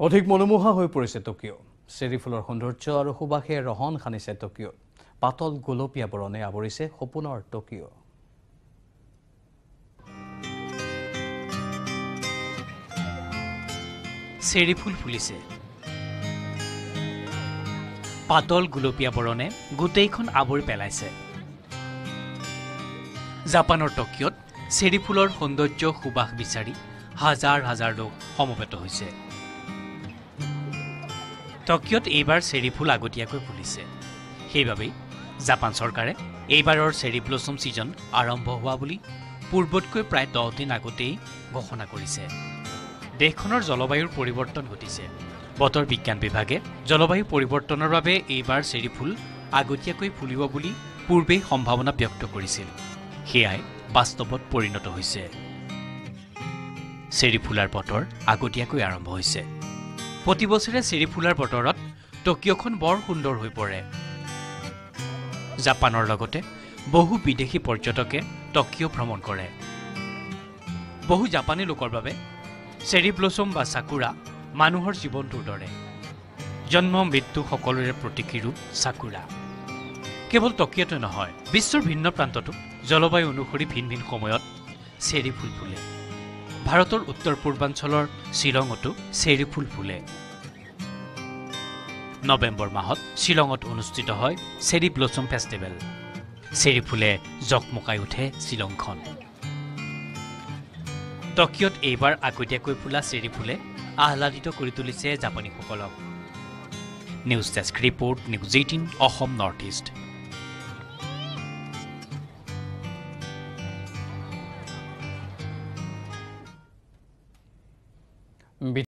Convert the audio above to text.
অধিক মনোমোহা হৈ পৰিছে টকিঅ'। চেৰী ফুলৰ সৌন্দৰ্য আৰু সুবাসে ৰহন সানিছে টকিঅ'। পাতল গোলপীয়া বৰণে আৱৰিছে সপোনৰ টকিঅ'। চেৰী ফুল ফুলিছে। পাতল গোলপীয়া বৰণে গোটেইখন আৱৰি পেলাইছে। জাপানৰ টকিঅ'ত চেৰী ফুলৰ সৌন্দৰ্য সুবাস বিচাৰি হাজাৰ হাজাৰ লোক সমবেত হৈছে। টকিঅ'ত এইবাৰ চেৰী ফুল আগতীয়াকৈ ফুলিছে। সেইবাবেই জাপান চৰকাৰে এইবাৰৰ চেৰী ব্লছম ছিজন আৰম্ভ হোৱা বুলি পূৰ্বতকৈ প্ৰায় 10 দিন আগতেই ঘোষণা কৰিছে। দেশখনৰ জলবায়ুৰ পৰিৱৰ্তন ঘটিছে। বতৰ বিজ্ঞান বিভাগে জলবায়ু পৰিৱৰ্তনৰ বাবে এইবাৰ চেৰী ফুল আগতীয়াকৈ ফুলিব বুলি পূৰ্বেই সম্ভাৱনা ব্যক্ত কৰিছিল। সেয়াই বাস্তৱত পৰিণত হৈছে। চেৰী ফুলাৰ বতৰ আগতীয়াকৈ আৰম্ভ হৈছে। প্ৰতি বছৰে চেৰী ফুলাৰ বতৰত টকিঅ'খন বৰ সুন্দৰ হৈ পৰে। জাপানৰ লগতে বহু বিদেশী পৰ্যটকে টকিঅ' ভ্ৰমণ কৰে। বহু জাপানী লোকৰ বাবে চেৰী ব্লছম বা সাকুৰা মানুহৰ জীৱনটোৰ দৰে। জন্ম মৃত্যু সকলোৰে প্ৰতীকী ৰূপ সাকুৰা। কেৱল টকিঅ'তে নহয়, বিশ্বৰ ভিন্ন প্ৰান্ততো জলবায়ু অনুসৰি ভিন ভিন সময়ত চেৰী ফুল ফুলে। ভাৰতৰ উত্তৰ পূৰ্বাঞ্চলৰ শ্বিলঙতো চেৰী ফুল ফুলে। নৱেম্বৰ মাহত শ্বিলঙত অনুষ্ঠিত হয় চেৰী ব্লছম ফেষ্টিভেল। চেৰী ফুলে জকমকাই উঠে শ্বিলংখন। টকিঅ'ত এইবাৰ আগতীয়াকৈ ফুলা চেৰী ফুলে আহ্লাদিত কৰি তুলিছে জাপানীসকলক। News desk report, news 18 Assam north east.